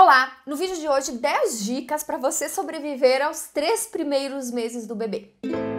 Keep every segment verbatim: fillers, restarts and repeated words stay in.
Olá! No vídeo de hoje, dez dicas para você sobreviver aos três primeiros meses do bebê.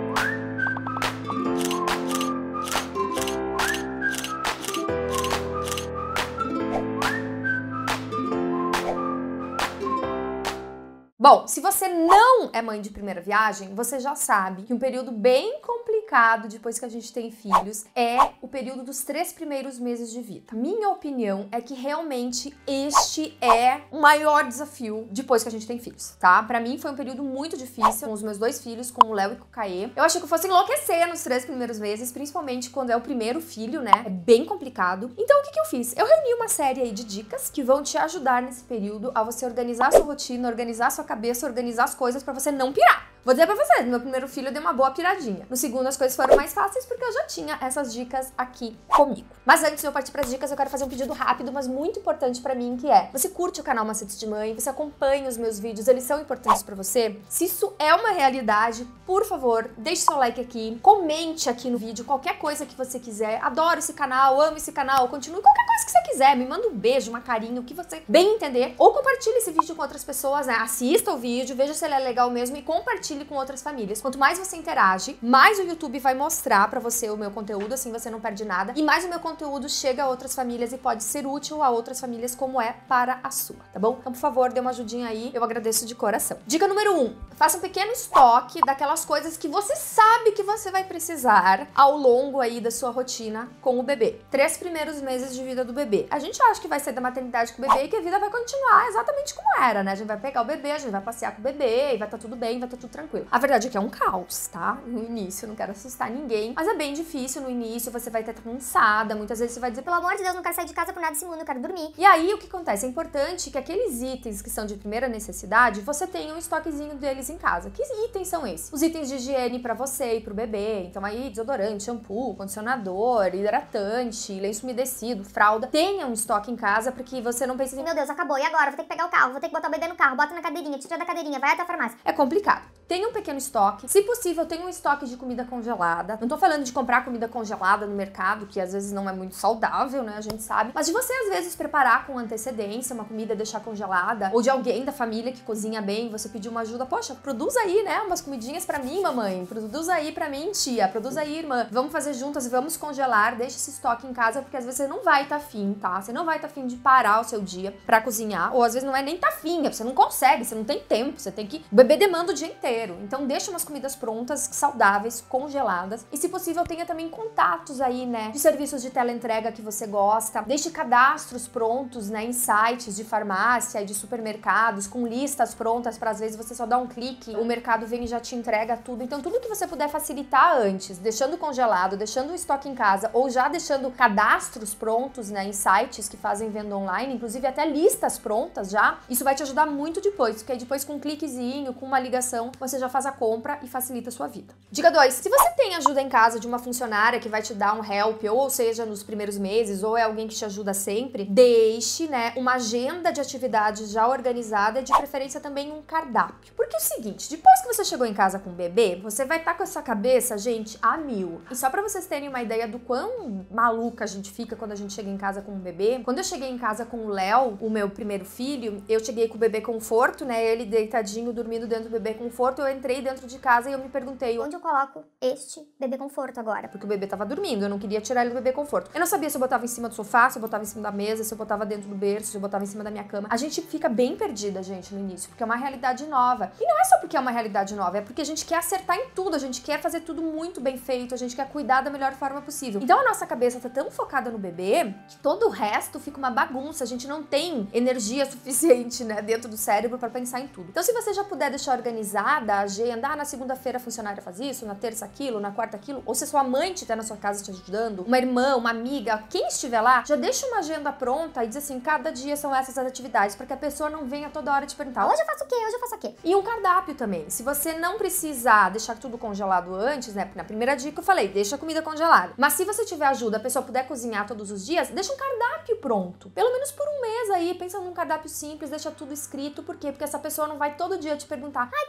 Bom, se você não é mãe de primeira viagem, você já sabe que um período bem complicado depois que a gente tem filhos é o período dos três primeiros meses de vida. Minha opinião é que realmente este é o maior desafio depois que a gente tem filhos, tá? Pra mim foi um período muito difícil com os meus dois filhos, com o Léo e com o Caê. Eu achei que eu fosse enlouquecer nos três primeiros meses, principalmente quando é o primeiro filho, né? É bem complicado. Então o que que eu fiz? Eu reuni uma série aí de dicas que vão te ajudar nesse período a você organizar a sua rotina, organizar a sua cabeça, organizar as coisas pra você não pirar. Vou dizer pra vocês, no meu primeiro filho eu dei uma boa piradinha. No segundo as coisas foram mais fáceis porque eu já tinha essas dicas aqui comigo. Mas antes de eu partir pras dicas, eu quero fazer um pedido rápido, mas muito importante pra mim, que é: você curte o canal Macetes de Mãe, você acompanha os meus vídeos, eles são importantes pra você? Se isso é uma realidade, por favor, deixe seu like aqui, comente aqui no vídeo qualquer coisa que você quiser. Adoro esse canal, amo esse canal, continue qualquer coisa que você quiser, me manda um beijo, uma carinho, o que você bem entender. Ou compartilhe esse vídeo com outras pessoas, né? Assista o vídeo, veja se ele é legal mesmo e compartilhe com outras famílias. Quanto mais você interage, mais o YouTube vai mostrar pra você o meu conteúdo, assim você não perde nada, e mais o meu conteúdo chega a outras famílias e pode ser útil a outras famílias como é para a sua, tá bom? Então, por favor, dê uma ajudinha aí, eu agradeço de coração. Dica número um, faça um pequeno estoque daquelas coisas que você sabe que você vai precisar ao longo aí da sua rotina com o bebê. Três primeiros meses de vida do bebê. A gente acha que vai ser da maternidade com o bebê e que a vida vai continuar exatamente como era, né? A gente vai pegar o bebê, a gente vai passear com o bebê e vai estar tudo bem, vai estar tudo tranquilo. A verdade é que é um caos, tá? No início, não quero assustar ninguém, mas é bem difícil no início, você vai estar cansada, muitas vezes você vai dizer, pelo amor de Deus, não quero sair de casa por nada desse mundo, eu quero dormir. E aí, o que acontece? É importante que aqueles itens que são de primeira necessidade, você tenha um estoquezinho deles em casa. Que itens são esses? Os itens de higiene pra você e pro bebê, então aí, desodorante, shampoo, condicionador, hidratante, lenço umedecido, fralda. Tenha um estoque em casa, porque você não pense assim, meu Deus, acabou, e agora? Vou ter que pegar o carro, vou ter que botar o bebê no carro, bota na cadeirinha, tira da cadeirinha, vai até a farmácia. É complicado. Tenha um pequeno estoque. Se possível, tenha um estoque de comida congelada. Não tô falando de comprar comida congelada no mercado, que às vezes não é muito saudável, né? A gente sabe. Mas de você, às vezes, preparar com antecedência uma comida e deixar congelada. Ou de alguém da família que cozinha bem, você pedir uma ajuda. Poxa, produz aí, né? Umas comidinhas pra mim, mamãe. Produz aí pra mim, tia. Produz aí, irmã. Vamos fazer juntas, vamos congelar. Deixa esse estoque em casa, porque às vezes você não vai tá afim, tá? Você não vai tá afim de parar o seu dia pra cozinhar. Ou às vezes não é nem tá afim, você não consegue, você não tem tempo. Você tem que... O bebê demanda o dia inteiro. Então deixa umas comidas prontas, saudáveis, congeladas. E se possível, tenha também contatos aí, né, de serviços de teleentrega que você gosta. Deixe cadastros prontos, né, em sites de farmácia e de supermercados, com listas prontas para às vezes você só dar um clique, o mercado vem e já te entrega tudo. Então tudo que você puder facilitar antes, deixando congelado, deixando o estoque em casa ou já deixando cadastros prontos, né, em sites que fazem venda online, inclusive até listas prontas já, isso vai te ajudar muito depois, porque aí depois com um cliquezinho, com uma ligação, você já faz a compra e facilita a sua vida. Dica dois. Se você tem ajuda em casa de uma funcionária que vai te dar um help, ou seja, nos primeiros meses, ou é alguém que te ajuda sempre, deixe, né, uma agenda de atividades já organizada e de preferência também um cardápio. Porque é o seguinte, depois que você chegou em casa com o bebê, você vai estar com a sua cabeça, gente, a mil. E só pra vocês terem uma ideia do quão maluca a gente fica quando a gente chega em casa com o bebê, quando eu cheguei em casa com o Léo, o meu primeiro filho, eu cheguei com o bebê conforto, né, ele deitadinho, dormindo dentro do bebê conforto, eu entrei dentro de casa e eu me perguntei, onde eu coloco este bebê conforto agora? Porque o bebê tava dormindo, eu não queria tirar ele do bebê conforto. Eu não sabia se eu botava em cima do sofá, se eu botava em cima da mesa, se eu botava dentro do berço, se eu botava em cima da minha cama. A gente fica bem perdida, gente, no início, porque é uma realidade nova. E não é só porque é uma realidade nova, é porque a gente quer acertar em tudo, a gente quer fazer tudo muito bem feito, a gente quer cuidar da melhor forma possível. Então a nossa cabeça tá tão focada no bebê que todo o resto fica uma bagunça, a gente não tem energia suficiente, né, dentro do cérebro pra pensar em tudo. Então se você já puder deixar organizada a agenda, ah, na segunda-feira a funcionária faz isso, na terça aquilo, na quarta aquilo, ou se sua mãe estiver na sua casa te ajudando, uma irmã, uma amiga, quem estiver lá, já deixa uma agenda pronta e diz assim, cada dia são essas as atividades, para que a pessoa não venha toda hora te perguntar, hoje eu faço o quê? Hoje eu faço o quê? E um cardápio também. Se você não precisar deixar tudo congelado antes, né, na primeira dica eu falei, deixa a comida congelada. Mas se você tiver ajuda, a pessoa puder cozinhar todos os dias, deixa um cardápio pronto. Pelo menos por um mês aí, pensa num cardápio simples, deixa tudo escrito. Por quê? Porque essa pessoa não vai todo dia te perguntar, ai, cozinha o quê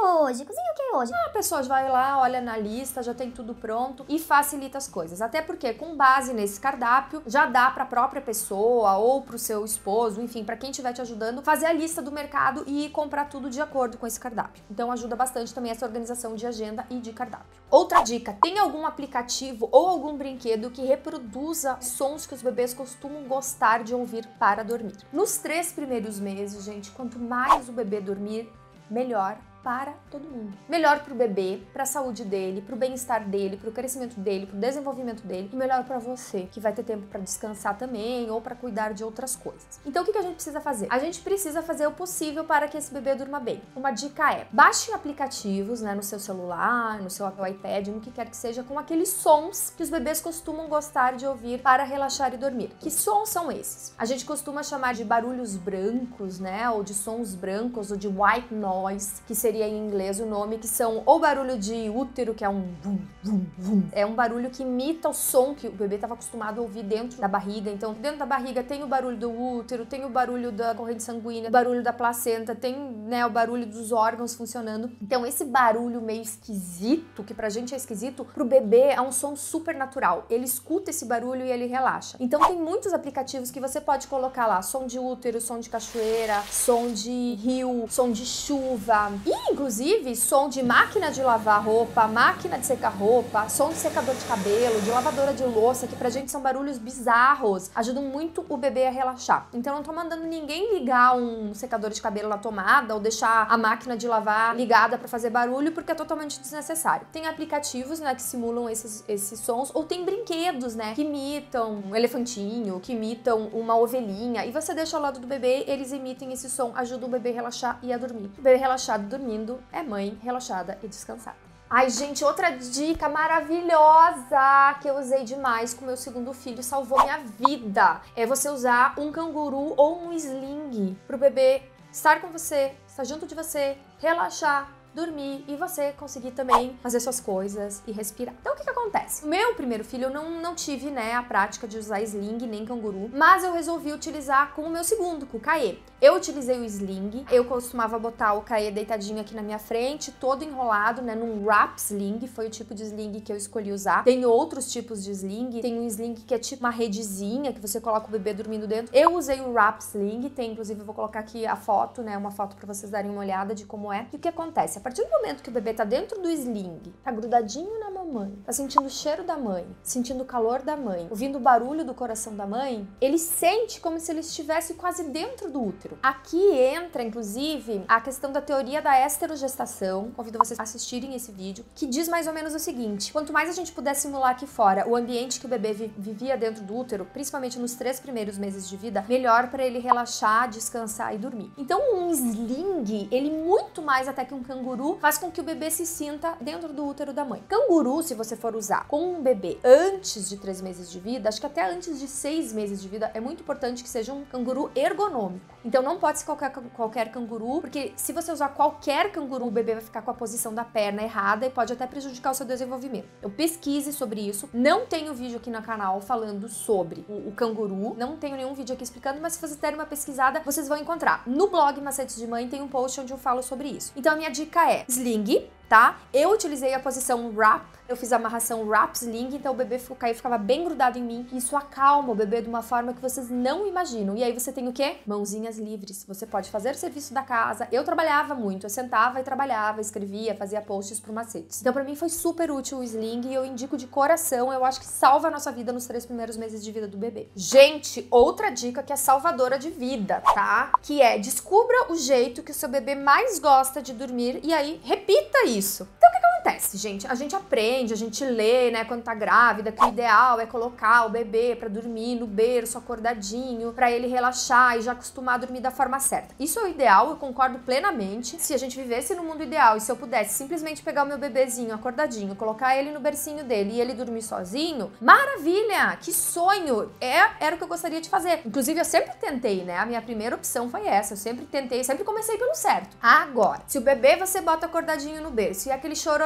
hoje? Cozinha o que hoje? A pessoa vai lá, olha na lista, já tem tudo pronto e facilita as coisas. Até porque, com base nesse cardápio, já dá para a própria pessoa ou para o seu esposo, enfim, para quem estiver te ajudando, fazer a lista do mercado e comprar tudo de acordo com esse cardápio. Então ajuda bastante também essa organização de agenda e de cardápio. Outra dica, tem algum aplicativo ou algum brinquedo que reproduza sons que os bebês costumam gostar de ouvir para dormir. Nos três primeiros meses, gente, quanto mais o bebê dormir, melhor para todo mundo. Melhor para o bebê, para a saúde dele, para o bem-estar dele, para o crescimento dele, para o desenvolvimento dele e melhor para você, que vai ter tempo para descansar também ou para cuidar de outras coisas. Então o que que a gente precisa fazer? A gente precisa fazer o possível para que esse bebê durma bem. Uma dica é, baixe aplicativos, né, no seu celular, no seu iPad, no que quer que seja, com aqueles sons que os bebês costumam gostar de ouvir para relaxar e dormir. Que sons são esses? A gente costuma chamar de barulhos brancos, né, ou de sons brancos, ou de white noise, que seria em inglês o nome, que são ou barulho de útero, que é um vum, vum, vum. É um barulho que imita o som que o bebê estava acostumado a ouvir dentro da barriga. Então, dentro da barriga tem o barulho do útero, tem o barulho da corrente sanguínea, o barulho da placenta, tem, né, o barulho dos órgãos funcionando. Então, esse barulho meio esquisito, que pra gente é esquisito, pro bebê é um som super natural. Ele escuta esse barulho e ele relaxa. Então, tem muitos aplicativos que você pode colocar lá, som de útero, som de cachoeira, som de rio, som de chuva e inclusive som de máquina de lavar roupa, máquina de secar roupa, som de secador de cabelo, de lavadora de louça, que pra gente são barulhos bizarros, ajudam muito o bebê a relaxar. Então não tô mandando ninguém ligar um secador de cabelo na tomada ou deixar a máquina de lavar ligada pra fazer barulho, porque é totalmente desnecessário. Tem aplicativos, né, que simulam esses, esses sons, ou tem brinquedos, né, que imitam um elefantinho, que imitam uma ovelhinha, e você deixa ao lado do bebê, eles emitem esse som, ajuda o bebê a relaxar e a dormir. O bebê relaxado dormindo é mãe relaxada e descansada. Ai, gente, outra dica maravilhosa que eu usei demais com meu segundo filho, salvou minha vida, é você usar um canguru ou um sling pro bebê estar com você, estar junto de você, relaxar, dormir e você conseguir também fazer suas coisas e respirar. Então o que que acontece? O meu primeiro filho eu não, não tive, né, a prática de usar sling nem canguru, mas eu resolvi utilizar com o meu segundo, com o Caê. Eu utilizei o sling, eu costumava botar o Caê deitadinho aqui na minha frente, todo enrolado, né, num wrap sling, foi o tipo de sling que eu escolhi usar. Tem outros tipos de sling, tem um sling que é tipo uma redezinha, que você coloca o bebê dormindo dentro. Eu usei o wrap sling, tem, inclusive eu vou colocar aqui a foto, né, uma foto pra vocês darem uma olhada de como é. E o que acontece? A partir do momento que o bebê tá dentro do sling, tá grudadinho na mamãe, tá sentindo o cheiro da mãe, sentindo o calor da mãe, ouvindo o barulho do coração da mãe, ele sente como se ele estivesse quase dentro do útero. Aqui entra, inclusive, a questão da teoria da esterogestação. Convido vocês a assistirem esse vídeo, que diz mais ou menos o seguinte: quanto mais a gente puder simular aqui fora o ambiente que o bebê vi vivia dentro do útero, principalmente nos três primeiros meses de vida, melhor para ele relaxar, descansar e dormir. Então, um sling, ele muito mais até que um canguru, faz com que o bebê se sinta dentro do útero da mãe. Canguru, se você for usar com um bebê antes de três meses de vida, acho que até antes de seis meses de vida, é muito importante que seja um canguru ergonômico. Então não pode ser qualquer, qualquer canguru, porque se você usar qualquer canguru, o bebê vai ficar com a posição da perna errada e pode até prejudicar o seu desenvolvimento. Eu pesquise sobre isso. Não tenho vídeo aqui no canal falando sobre o, o canguru, não tenho nenhum vídeo aqui explicando, mas se vocês derem uma pesquisada, vocês vão encontrar. No blog Macetes de Mãe tem um post onde eu falo sobre isso. Então a minha dica é sling, tá? Eu utilizei a posição wrap, eu fiz a amarração wrap sling, então o bebê ficava, ficava bem grudado em mim. Isso acalma o bebê de uma forma que vocês não imaginam. E aí você tem o quê? Mãozinhas livres. Você pode fazer o serviço da casa. Eu trabalhava muito, eu sentava e trabalhava, escrevia, fazia posts pro Macetes. Então pra mim foi super útil o sling e eu indico de coração, eu acho que salva a nossa vida nos três primeiros meses de vida do bebê. Gente, outra dica que é salvadora de vida, tá? Que é, descubra o jeito que o seu bebê mais gosta de dormir e aí repita isso. Isso. Então o que acontece, gente? A gente aprende, a gente lê, né, quando tá grávida, que o ideal é colocar o bebê pra dormir no berço, acordadinho, pra ele relaxar e já acostumar a dormir da forma certa. Isso é o ideal, eu concordo plenamente. Se a gente vivesse no mundo ideal e se eu pudesse simplesmente pegar o meu bebezinho acordadinho, colocar ele no bercinho dele e ele dormir sozinho, maravilha! Que sonho! É, era o que eu gostaria de fazer. Inclusive, eu sempre tentei, né? A minha primeira opção foi essa. Eu sempre tentei, sempre comecei pelo certo. Agora, se o bebê você bota acordadinho no berço e aquele chororô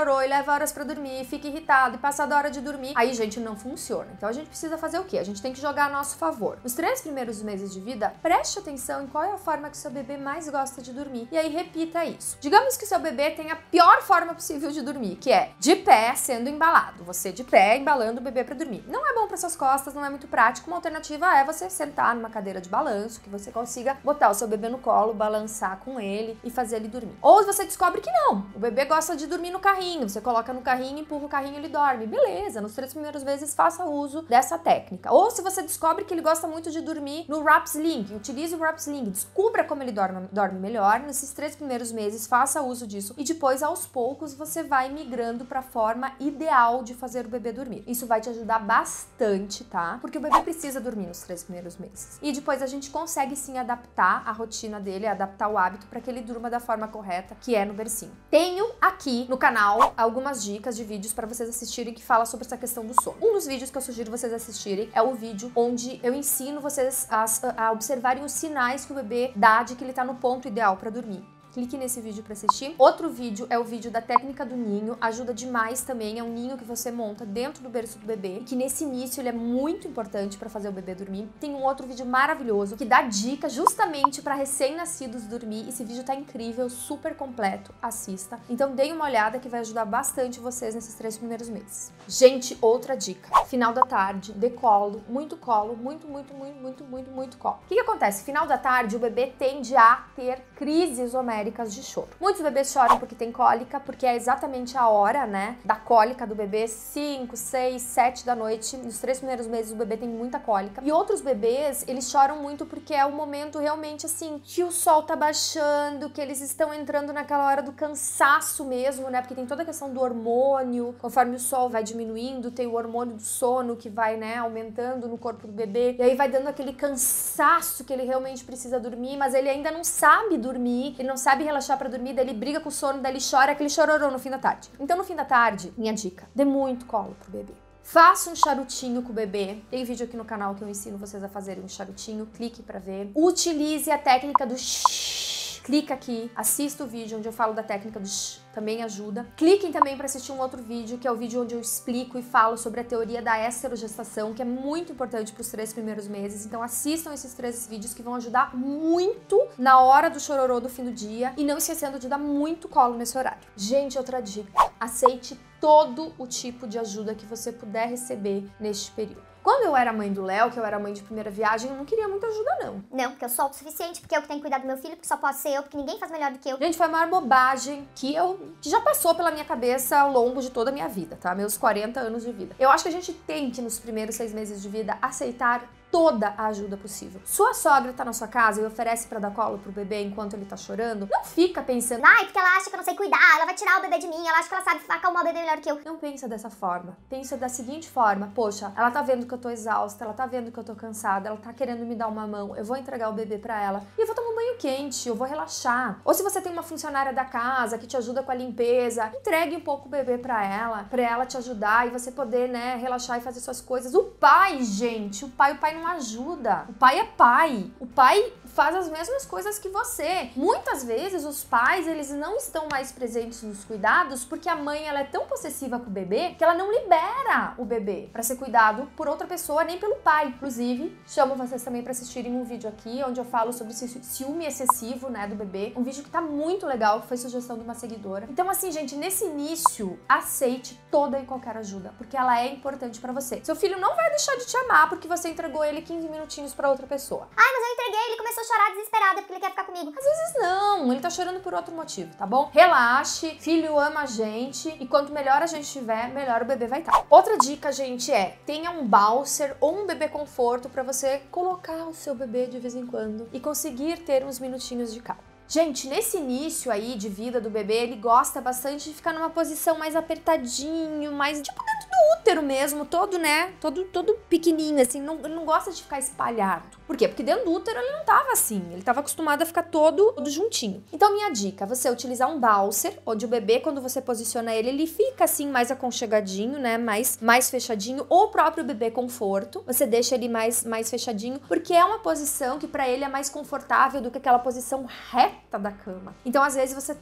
chororô e leva horas pra dormir, fica irritado e passa da hora de dormir, aí, gente, não funciona. Então a gente precisa fazer o quê? A gente tem que jogar a nosso favor. Nos três primeiros meses de vida, preste atenção em qual é a forma que seu bebê mais gosta de dormir. E aí repita isso. Digamos que seu bebê tem a pior forma possível de dormir, que é de pé sendo embalado. Você de pé embalando o bebê pra dormir. Não é bom para suas costas, não é muito prático. Uma alternativa é você sentar numa cadeira de balanço, que você consiga botar o seu bebê no colo, balançar com ele e fazer ele dormir. Ou você descobre que não, o bebê gosta de dormir no carrinho. Você coloca no carrinho, empurra o carrinho e ele dorme. Beleza, nos três primeiros meses faça uso dessa técnica. Ou se você descobre que ele gosta muito de dormir no wrap sling, utilize o wrap sling, descubra como ele dorme, dorme melhor. Nesses três primeiros meses faça uso disso e depois aos poucos você vai migrando para a forma ideal de fazer o bebê dormir. Isso vai te ajudar bastante, tá? Porque o bebê precisa dormir nos três primeiros meses. E depois a gente consegue sim adaptar a rotina dele, adaptar o hábito para que ele durma da forma correta, que é no bercinho. Tenho aqui no canal algumas dicas de vídeos para vocês assistirem que fala sobre essa questão do sono. Um dos vídeos que eu sugiro vocês assistirem é o vídeo onde eu ensino vocês a, a observarem os sinais que o bebê dá de que ele tá no ponto ideal para dormir. Clique nesse vídeo para assistir. Outro vídeo é o vídeo da técnica do ninho, ajuda demais também, é um ninho que você monta dentro do berço do bebê, que nesse início ele é muito importante para fazer o bebê dormir. Tem um outro vídeo maravilhoso que dá dica justamente para recém-nascidos dormir. Esse vídeo tá incrível, super completo, assista. Então deem uma olhada que vai ajudar bastante vocês nesses três primeiros meses. Gente, outra dica, final da tarde, dê colo, muito colo, muito, muito, muito, muito, muito, muito colo. O que que acontece? Final da tarde o bebê tende a ter crises homéricas de choro. Muitos bebês choram porque tem cólica, porque é exatamente a hora, né, da cólica do bebê, cinco, seis, sete da noite. Nos três primeiros meses o bebê tem muita cólica. E outros bebês, eles choram muito porque é o momento realmente assim, que o sol tá baixando, que eles estão entrando naquela hora do cansaço mesmo, né, porque tem toda a questão do hormônio, conforme o sol vai diminuindo, tem o hormônio do sono que vai, né, aumentando no corpo do bebê, e aí vai dando aquele cansaço que ele realmente precisa dormir, mas ele ainda não sabe dormir, ele não sabe relaxar pra dormir, daí ele briga com o sono, daí ele chora, aquele chororô no fim da tarde. Então no fim da tarde, minha dica, dê muito colo pro bebê. Faça um charutinho com o bebê. Tem vídeo aqui no canal que eu ensino vocês a fazerem um charutinho, clique pra ver. Utilize a técnica do shhh. Clica aqui, assista o vídeo onde eu falo da técnica do shhh, também ajuda. Cliquem também para assistir um outro vídeo, que é o vídeo onde eu explico e falo sobre a teoria da esterogestação, que é muito importante para os três primeiros meses. Então assistam esses três vídeos que vão ajudar muito na hora do chororô do fim do dia, e não esquecendo de dar muito colo nesse horário. Gente, outra dica, aceite todo o tipo de ajuda que você puder receber neste período. Quando eu era mãe do Léo, que eu era mãe de primeira viagem, eu não queria muita ajuda, não. Não, porque eu sou autossuficiente, porque eu que tenho que cuidar do meu filho, porque só posso ser eu, porque ninguém faz melhor do que eu. Gente, foi a maior bobagem que eu que já passou pela minha cabeça ao longo de toda a minha vida, tá? Meus quarenta anos de vida. Eu acho que a gente tem que, nos primeiros seis meses de vida, aceitar toda a ajuda possível. Sua sogra tá na sua casa e oferece pra dar colo pro bebê enquanto ele tá chorando, não fica pensando, ai, porque ela acha que eu não sei cuidar, ela vai tirar o bebê de mim, ela acha que ela sabe acalmar o bebê melhor que eu. Não pensa dessa forma. Pensa da seguinte forma, poxa, ela tá vendo que eu tô exausta, ela tá vendo que eu tô cansada, ela tá querendo me dar uma mão, eu vou entregar o bebê pra ela e eu vou tomar um banho quente, eu vou relaxar. Ou se você tem uma funcionária da casa que te ajuda com a limpeza, entregue um pouco o bebê pra ela, pra ela te ajudar e você poder, né, relaxar e fazer suas coisas. O pai, gente, o pai, o pai não ajuda. O pai é pai. O pai faz as mesmas coisas que você. Muitas vezes os pais, eles não estão mais presentes nos cuidados porque a mãe, ela é tão possessiva com o bebê que ela não libera o bebê pra ser cuidado por outra pessoa, nem pelo pai. Inclusive, chamo vocês também pra assistirem um vídeo aqui onde eu falo sobre esse ciúme excessivo, né, do bebê. Um vídeo que tá muito legal, que foi sugestão de uma seguidora. Então assim, gente, nesse início, aceite toda e qualquer ajuda, porque ela é importante pra você. Seu filho não vai deixar de te amar porque você entregou ele quinze minutinhos pra outra pessoa. Ai, mas eu entreguei, ele começou a chorar desesperado porque ele quer ficar comigo. Às vezes não, ele tá chorando por outro motivo, tá bom? Relaxe, filho ama a gente e quanto melhor a gente tiver, melhor o bebê vai estar. Outra dica, gente, é tenha um bouncer ou um bebê conforto pra você colocar o seu bebê de vez em quando e conseguir ter uns minutinhos de calma. Gente, nesse início aí de vida do bebê, ele gosta bastante de ficar numa posição mais apertadinho, mais tipo dentro do útero mesmo, todo, né, todo, todo pequenininho, assim, não, ele não gosta de ficar espalhado. Por quê? Porque dentro do útero ele não tava assim, ele tava acostumado a ficar todo, todo juntinho. Então minha dica, você utilizar um bouncer, onde o bebê, quando você posiciona ele, ele fica assim mais aconchegadinho, né, mais, mais fechadinho, ou o próprio bebê conforto, você deixa ele mais, mais fechadinho, porque é uma posição que pra ele é mais confortável do que aquela posição reta da cama. Então, às vezes, você tá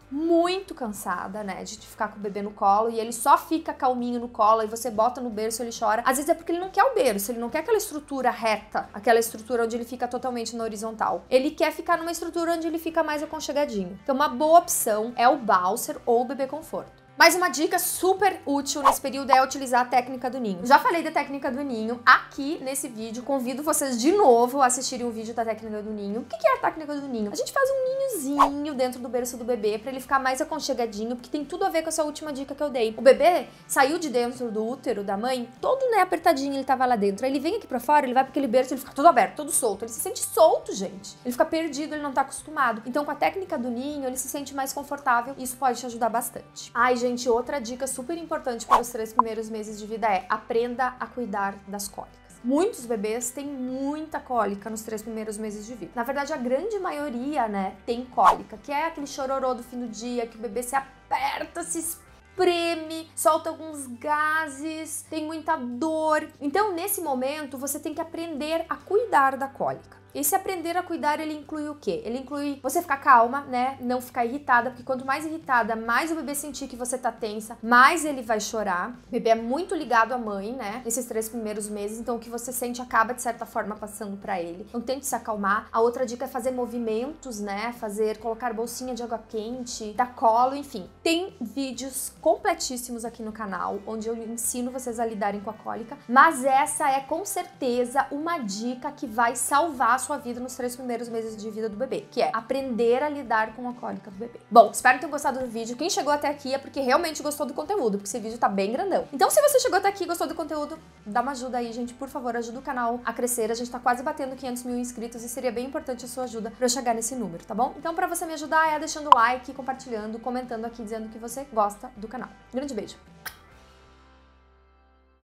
muito cansada, né, de ficar com o bebê no colo e ele só fica calminho no colo e você bota no berço e ele chora, às vezes é porque ele não quer o berço, ele não quer aquela estrutura reta, aquela estrutura onde ele fica totalmente na horizontal. Ele quer ficar numa estrutura onde ele fica mais aconchegadinho. Então uma boa opção é o Balser ou o bebê conforto. Mais uma dica super útil nesse período é utilizar a técnica do ninho. Já falei da técnica do ninho aqui nesse vídeo. Convido vocês de novo a assistirem o vídeo da técnica do ninho. O que é a técnica do ninho? A gente faz um ninhozinho dentro do berço do bebê pra ele ficar mais aconchegadinho, porque tem tudo a ver com essa última dica que eu dei. O bebê saiu de dentro do útero da mãe, todo, né, apertadinho, ele tava lá dentro. Aí ele vem aqui pra fora, ele vai pra aquele berço, ele fica todo aberto, todo solto. Ele se sente solto, gente. Ele fica perdido, ele não tá acostumado. Então, com a técnica do ninho, ele se sente mais confortável e isso pode te ajudar bastante. Ai, gente, Gente, outra dica super importante para os três primeiros meses de vida é aprenda a cuidar das cólicas. Muitos bebês têm muita cólica nos três primeiros meses de vida. Na verdade, a grande maioria, né, tem cólica, que é aquele chororô do fim do dia, que o bebê se aperta, se espreme, solta alguns gases, tem muita dor. Então, nesse momento, você tem que aprender a cuidar da cólica. Esse aprender a cuidar, ele inclui o quê? Ele inclui você ficar calma, né? Não ficar irritada, porque quanto mais irritada, mais o bebê sentir que você tá tensa, mais ele vai chorar. O bebê é muito ligado à mãe, né? Nesses três primeiros meses, então o que você sente acaba, de certa forma, passando pra ele. Então tente se acalmar. A outra dica é fazer movimentos, né? Fazer, colocar bolsinha de água quente, dar colo, enfim. Tem vídeos completíssimos aqui no canal, onde eu ensino vocês a lidarem com a cólica, mas essa é, com certeza, uma dica que vai salvar a sua vida nos três primeiros meses de vida do bebê, que é aprender a lidar com a cólica do bebê. Bom, espero que tenham gostado do vídeo. Quem chegou até aqui é porque realmente gostou do conteúdo, porque esse vídeo tá bem grandão. Então, se você chegou até aqui e gostou do conteúdo, dá uma ajuda aí, gente, por favor, ajuda o canal a crescer. A gente tá quase batendo quinhentos mil inscritos e seria bem importante a sua ajuda pra eu chegar nesse número, tá bom? Então, pra você me ajudar, é deixando o like, compartilhando, comentando aqui, dizendo que você gosta do canal. Grande beijo!